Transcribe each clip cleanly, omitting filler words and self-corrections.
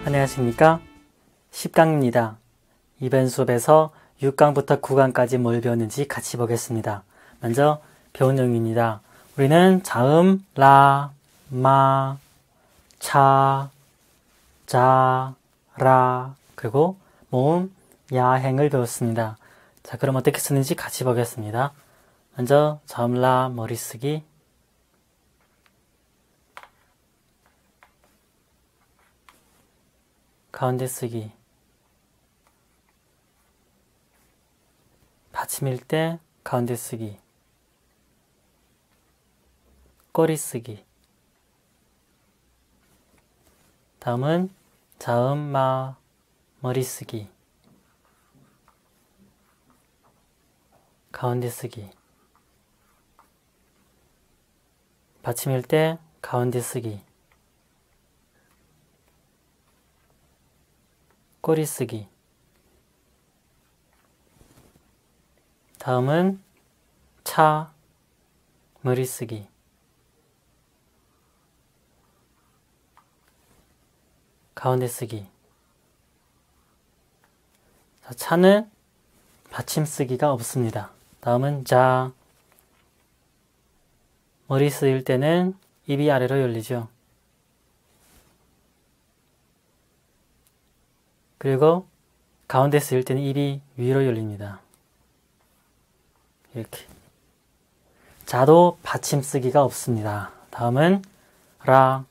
안녕하십니까? 10강입니다. 이번 수업에서 6강부터 9강까지 뭘 배웠는지 같이 보겠습니다. 먼저 배운 내용입니다. 우리는 자음, 라, 마, 차, 자, 라, 그리고 모음, 야행을 배웠습니다. 자, 그럼 어떻게 쓰는지 같이 보겠습니다. 먼저 자음, 라, 머리쓰기, 가운데 쓰기, 받침일 때 가운데 쓰기, 꼬리 쓰기. 다음은 자음, 마, 머리 쓰기, 가운데 쓰기, 받침일 때 가운데 쓰기, 꼬리 쓰기. 다음은 차, 머리 쓰기, 가운데 쓰기. 자, 차는 받침 쓰기가 없습니다. 다음은 자, 머리 쓰일 때는 입이 아래로 열리죠. 그리고 가운데 쓰일 때는 입이 위로 열립니다. 이렇게. 자도 받침 쓰기가 없습니다. 다음은 라,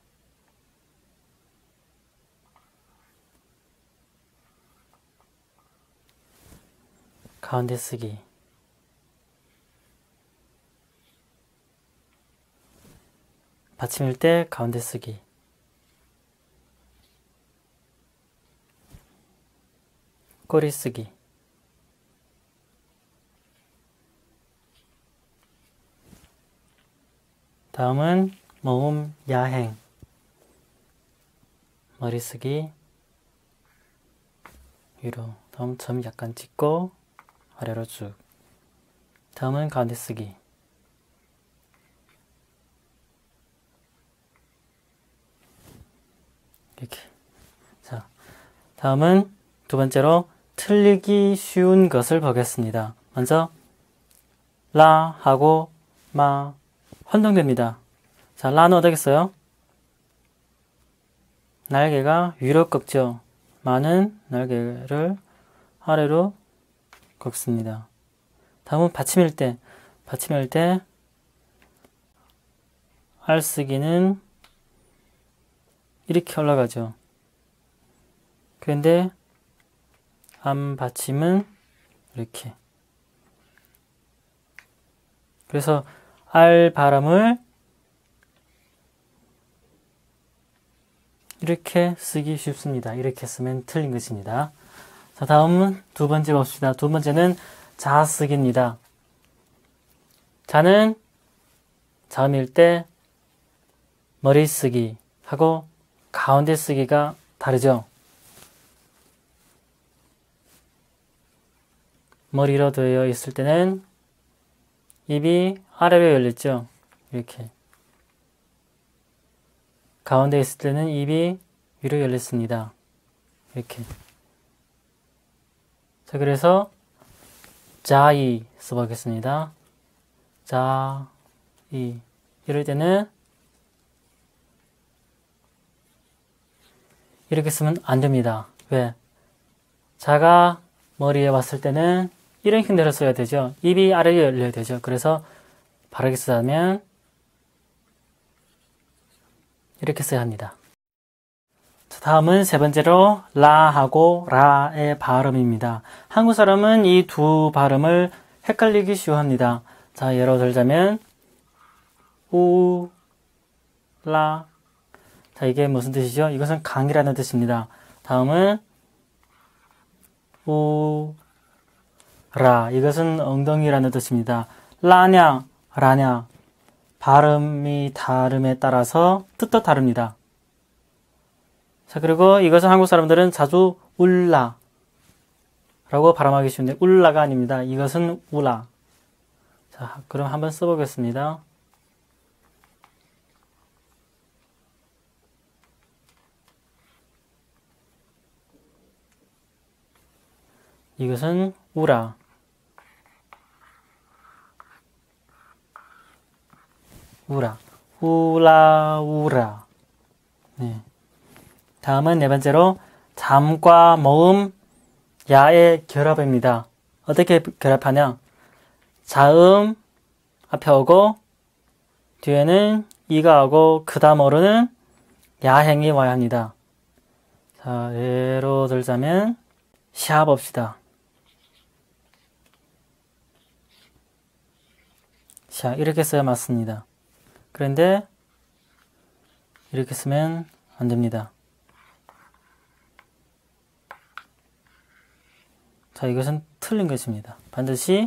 가운데 쓰기, 받침일 때 가운데 쓰기, 꼬리 쓰기. 다음은 모음, 야행, 머리 쓰기, 위로. 다음 점 약간 찍고 아래로 쭉. 다음은 가운데 쓰기, 이렇게. 자, 다음은 두 번째로 틀리기 쉬운 것을 보겠습니다. 먼저 라 하고 마 혼동됩니다. 자, 라는 어떻게 써요? 날개가 위로 꺾죠. 마는 날개를 아래로 꺾습니다. 다음은 받침일 때, 알쓰기는 이렇게 올라가죠. 그런데 암 받침은 이렇게. 그래서 알 발음을 이렇게 쓰기 쉽습니다. 이렇게 쓰면 틀린 것입니다. 자, 다음은 두 번째 봅시다. 두 번째는 자 쓰기입니다. 자는 자음일 때 머리 쓰기 하고 가운데 쓰기가 다르죠. 머리로 되어 있을 때는 입이 아래로 열렸죠. 이렇게. 가운데 있을 때는 입이 위로 열렸습니다. 이렇게. 자, 그래서 자이 써보겠습니다. 자이. 이럴 때는 이렇게 쓰면 안 됩니다. 왜? 자가 머리에 왔을 때는 이런 힘대로 써야 되죠. 입이 아래로 열려야 되죠. 그래서 바르게 쓰자면 이렇게 써야 합니다. 자, 다음은 세 번째로 라하고 라의 발음입니다. 한국 사람은 이 두 발음을 헷갈리기 쉬워합니다. 자, 예로 들자면 우, 라. 자, 이게 무슨 뜻이죠? 이것은 강이라는 뜻입니다. 다음은 우, 라. 이것은 엉덩이라는 뜻입니다. 라냐, 라냐. 발음이 다름에 따라서 뜻도 다릅니다. 자, 그리고 이것은 한국 사람들은 자주 울라 라고 발음하기 쉬운데 울라가 아닙니다. 이것은 우라. 자, 그럼 한번 써보겠습니다. 이것은 우라. 우라. 우라. 네. 다음은 네 번째로 잠과 모음, 야의 결합입니다. 어떻게 결합하냐? 자음 앞에 오고 뒤에는 이가 오고 그 다음으로는 야행이 와야 합니다. 자, 예로 들자면 샤 봅시다. 샤 이렇게 써야 맞습니다. 그런데 이렇게 쓰면 안 됩니다. 자, 이것은 틀린 것입니다. 반드시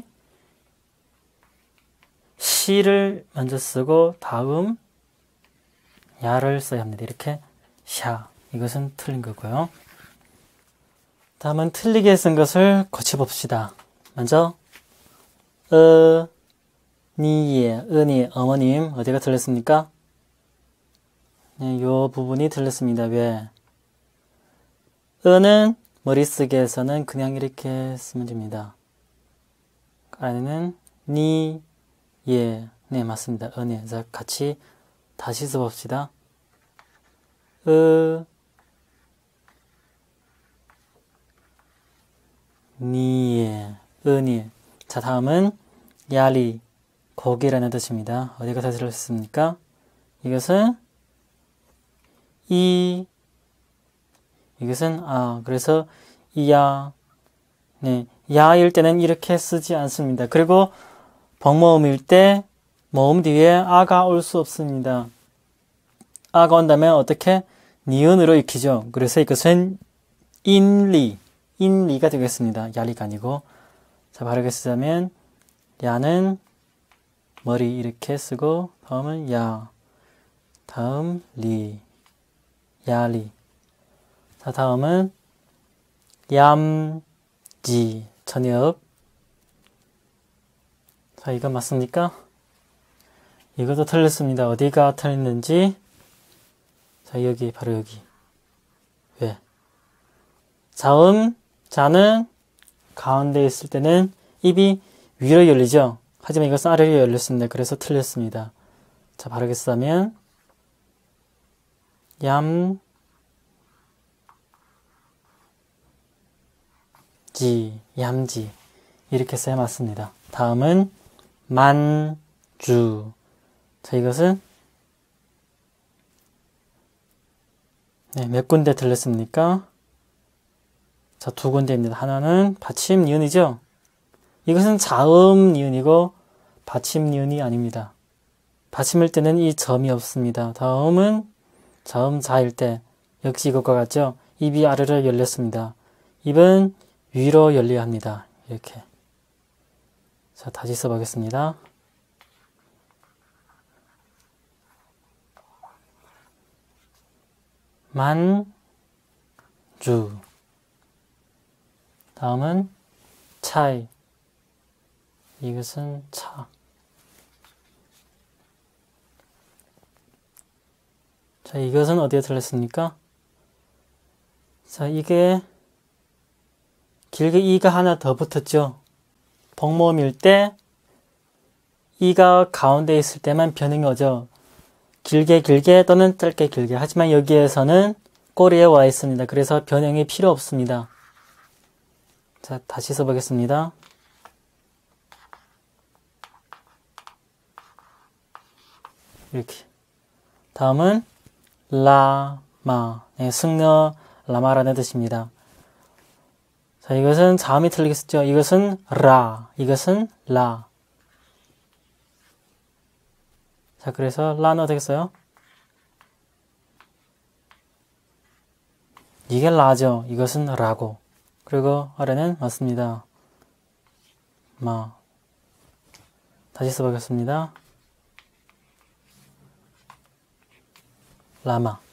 시를 먼저 쓰고 다음 야를 써야 합니다. 이렇게 샤. 이것은 틀린 거고요. 다음은 틀리게 쓴 것을 고쳐봅시다. 먼저 니의 은이 어머님 어디가 틀렸습니까? 네, 요 부분이 틀렸습니다. 왜? 은은 머릿속에서는 그냥 이렇게 쓰면 됩니다. 안에는 니, 예, 네 맞습니다. 은이. 자, 같이 다시 써봅시다. 니에, 은이. 자, 다음은 야리, 고기라는 뜻입니다. 어디가 다 들었습니까? 이것은 이것은 그래서 이야, 네, 야일 때는 이렇게 쓰지 않습니다. 그리고 복모음일 때 모음 뒤에 아가 올 수 없습니다. 아가 온다면 어떻게? 니은으로 익히죠. 그래서 이것은 인리가 되겠습니다. 야리가 아니고. 자, 바르게 쓰자면 야는 머리 이렇게 쓰고 다음은 야, 다음 리, 야리. 자, 다음은 얌지, 저녁. 자, 이거 맞습니까? 이것도 틀렸습니다. 어디가 틀렸는지. 자, 여기, 바로 여기. 왜? 자는 가운데 있을 때는 입이 위로 열리죠? 하지만 이것은 아래로 열렸습니다. 그래서 틀렸습니다. 자, 바르게 쓰자면 얌지, 얌지. 이렇게 써야 맞습니다. 다음은 만주. 자, 이것은 네, 몇 군데 틀렸습니까? 자, 두 군데입니다. 하나는 받침 니은이죠? 이것은 자음 니은이고 받침 니은이 아닙니다. 받침일 때는 이 점이 없습니다. 다음은 자음 자일 때 역시 이것과 같죠? 입이 아래로 열렸습니다. 입은 위로 열려야 합니다. 이렇게. 자, 다시 써보겠습니다. 만주. 다음은 차이. 이것은 차. 자, 이것은 어디에 틀렸습니까? 자, 이게 길게 이가 하나 더 붙었죠? 복모음일 때 이가 가운데 있을 때만 변형이 오죠. 길게 또는 짧게 길게. 하지만 여기에서는 꼬리에 와 있습니다. 그래서 변형이 필요 없습니다. 자, 다시 써보겠습니다. 이렇게. 다음은 라마. 네, 승려 라마라는 뜻입니다. 자, 이것은 자음이 틀리게 썼죠. 이것은 라, 이것은 라. 자, 그래서 라는 어떻게 써요? 이게 라죠. 이것은 라고. 그리고 아래는 맞습니다. 마. 다시 써보겠습니다. 라마.